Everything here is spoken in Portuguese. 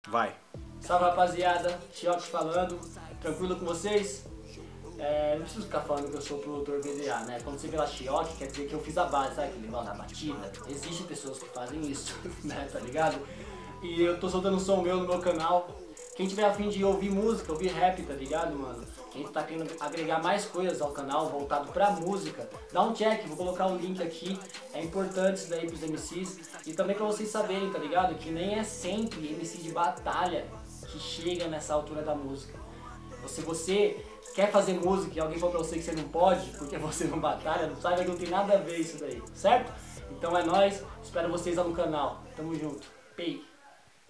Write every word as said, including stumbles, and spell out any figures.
Vai. Salve rapaziada, Chioque falando, tranquilo com vocês? É, não preciso ficar falando que eu sou produtor B D A, né? Quando você vê lá Chioque, quer dizer que eu fiz a base, sabe aquele negócio da batida? Existem pessoas que fazem isso, né? Tá ligado? E eu tô soltando um som meu no meu canal. Quem tiver a fim de ouvir música, ouvir rap, tá ligado, mano? Quem tá querendo agregar mais coisas ao canal voltado pra música, dá um check, vou colocar o link aqui. É importante isso daí pros M Cs. E também pra vocês saberem, tá ligado? Que nem é sempre M C de batalha que chega nessa altura da música. Se você quer fazer música e alguém falou pra você que você não pode, porque você não batalha, não sabe que não tem nada a ver isso daí, certo? Então é nóis, espero vocês lá no canal. Tamo junto. Pei!